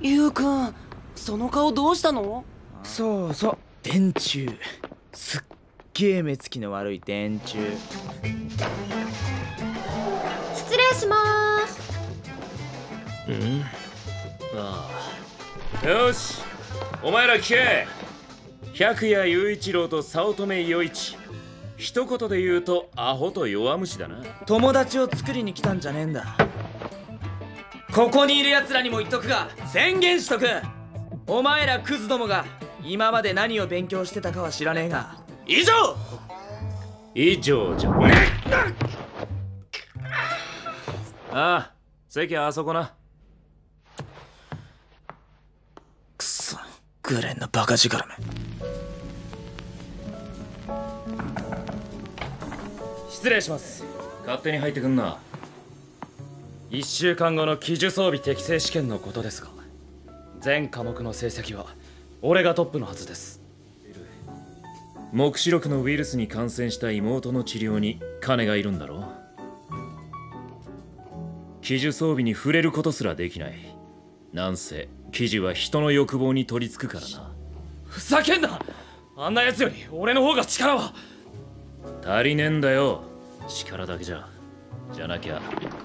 ゆうくん、その顔どうしたの？ そうそう、電柱。すっげえ目つきの悪い電柱。 失礼しまーす。 ああ、よし、お前ら聞け。百谷雄一郎と早乙女与一、一言で言うとアホと弱虫だな。 友達を作りに来たんじゃねえんだ。ここにいる奴らにも言っとくが、宣言しとく。お前らクズどもが今まで何を勉強してたかは知らねえが、以上じゃねああ、席はあそこな。 くそ、グレンのバカ力め。 失礼します。勝手に入ってくんな。1週間後の奇獣装備適正試験のことですが、全科目の成績は俺がトップのはずです。黙示録のウイルスに感染した妹の治療に金がいるんだろう。奇獣装備に触れることすらできない。なんせ奇獣は人の欲望に取りつくからな。 ふざけんな。あんな奴より俺の方が力は。 足りねえんだよ、力だけじゃなきゃ。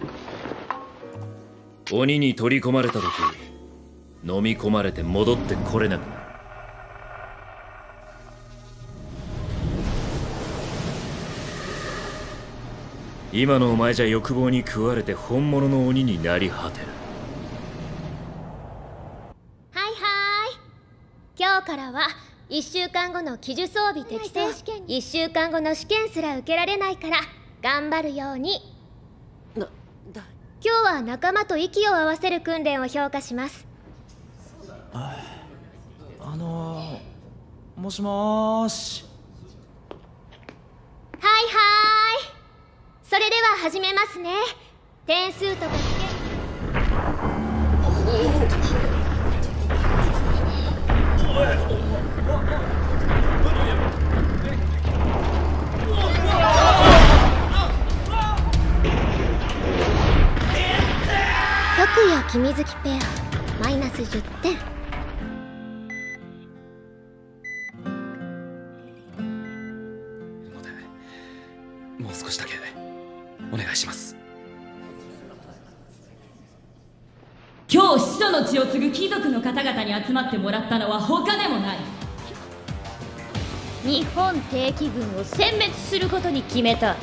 鬼に取り込まれた時、飲み込まれて戻ってこれなくなる。今のお前じゃ欲望に食われて本物の鬼になり果てる。 はいはーい。今日からは1週間後の奇獣装備適正試験、1週間後の試験すら受けられないから頑張るように。今日は仲間と息を合わせる訓練を評価します。 もしもーし。 はいはーい。それでは始めますね。点数とかつけ。拓也君月ペアマイナス10点。 もう少しだけお願いします。 今日始祖の血を継ぐ貴族の方々に集まってもらったのは他でもない。 日本定期軍を殲滅することに決めた。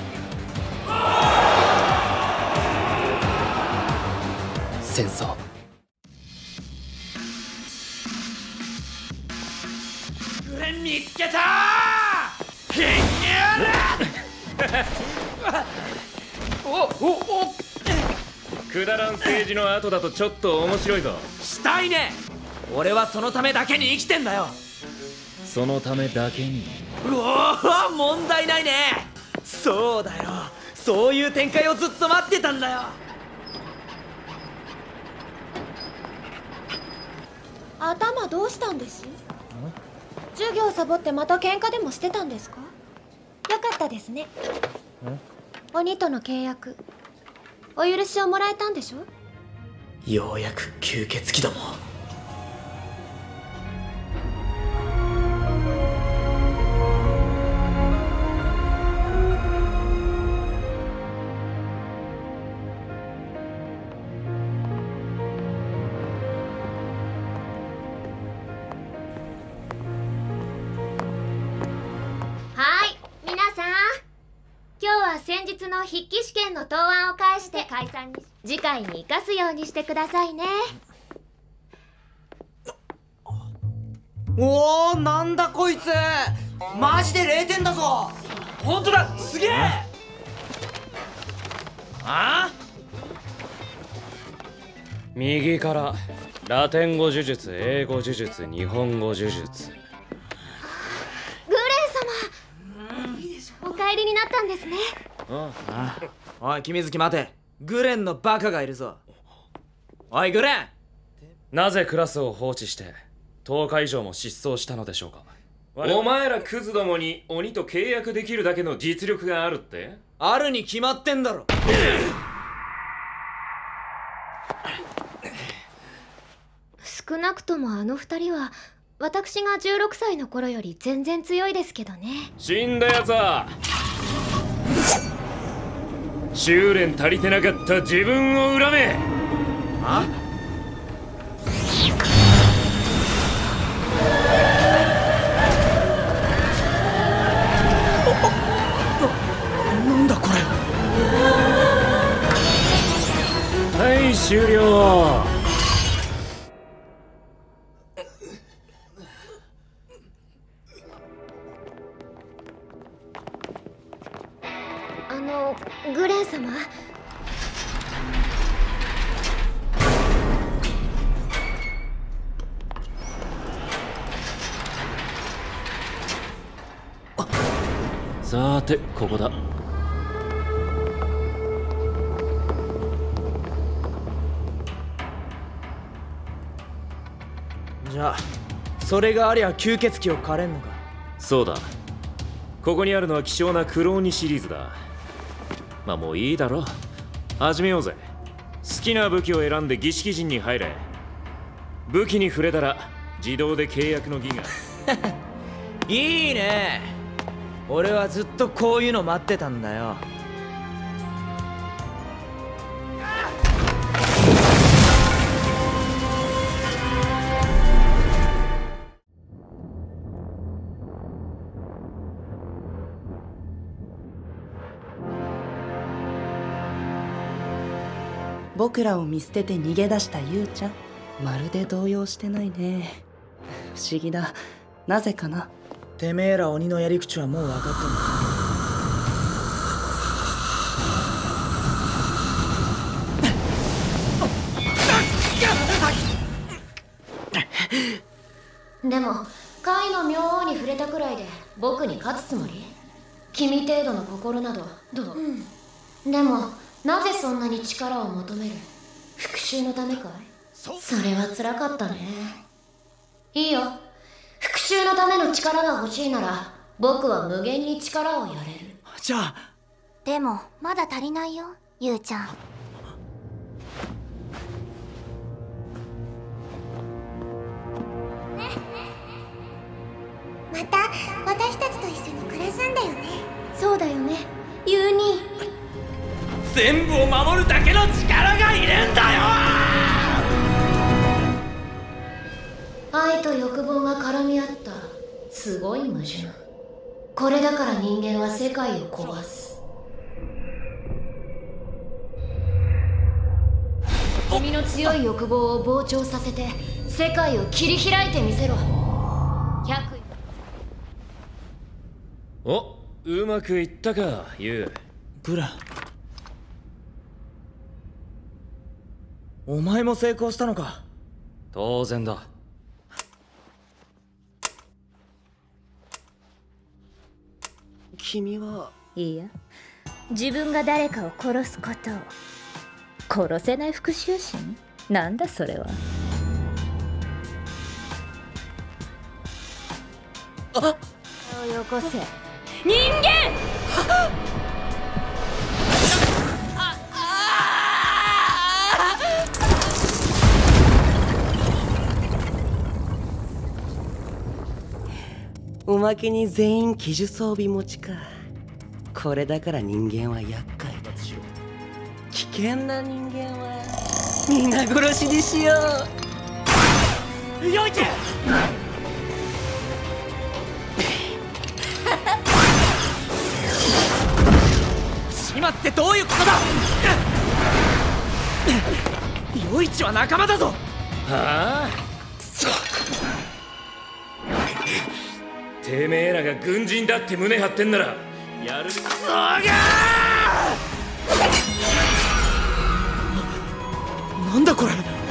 戦争。 グレン見つけたー。変くだらん政治の後だとちょっと面白いぞ。 したいね。俺はそのためだけに生きてんだよ。 そのためだけに。 うお、問題ないね。そうだよ、そういう展開をずっと待ってたんだよ。 頭どうしたんです？授業サボってまた喧嘩でもしてたんですか？よかったですね。鬼との契約お許しをもらえたんでしょ？ ようやく吸血鬼ども。 今日は先日の筆記試験の答案を返して解散に、次回に生かすようにしてくださいね。 おお、なんだこいつ、マジで0点だぞ。本当だ、すげえ。ああ、 右からラテン語呪術、英語呪術、日本語呪術。 お帰りになったんですね。 おい君月待て。グレンのバカがいるぞ。おいグレン、 なぜクラスを放置して10日以上も失踪したのでしょうか。 お前らクズどもに鬼と契約できるだけの実力があるって？ あるに決まってんだろ。 少なくともあの二人は私が16歳の頃より全然強いですけどね。 死んだやつは修練足りてなかった自分を恨め。あ？ なんだこれ。 はい、終了。 グレン様、 さーて、ここだ。 じゃあそれがありゃ吸血鬼を狩れんのか。 そうだ。ここにあるのは希少なクローニシリーズだ。まあもういいだろう。始めようぜ。好きな武器を選んで儀式陣に入れ。武器に触れたら自動で契約の儀がいいね。俺はずっとこういうの待ってたんだよ。 僕らを見捨てて逃げ出したゆうちゃん、まるで動揺してないね。不思議だ。なぜかな。 てめえら鬼のやり口はもう分かでもカイの明王に触れたくらいで僕に勝つつもり？君程度の心などどう？でもなぜそんなに力を求める？復讐のためかい？それは辛かったね。いいよ。復讐のための力が欲しいなら僕は無限に力をやれる。 じゃあ。 でもまだ足りないよ、ゆうちゃん。また私たちと一緒に暮らすんだよね。 そうだよね、ユー兄。 全部を守るだけの力がいるんだよ。 愛と欲望が絡み合ったすごい矛盾。これだから人間は世界を壊す。君の強い欲望を膨張させて世界を切り開いてみせろ。 お、うまくいったか、ユウ。 ブラ、お前も成功したのか。 当然だ。 君は。 いや、自分が誰かを殺すことを。殺せない復讐心？なんだそれは。 あっ、 よこせ人間。 おまけに全員奇術装備持ちか。これだから人間は厄介だ。危険な人間は皆殺しにしよう。 よいち始末ってどういうことだ。よいちは仲間だぞ。 はあ、てめえらが軍人だって胸張ってんならやる。 なんだこれ。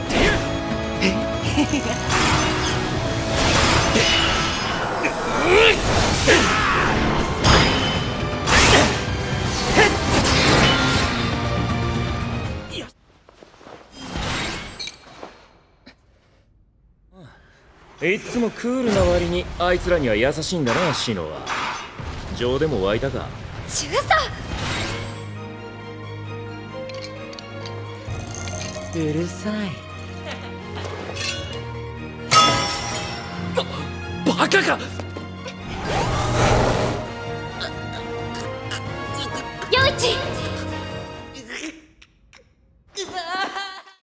いっつもクールな割にあいつらには優しいんだな、シノは。情でも湧いたか。 中佐。 うるさい。 バカか。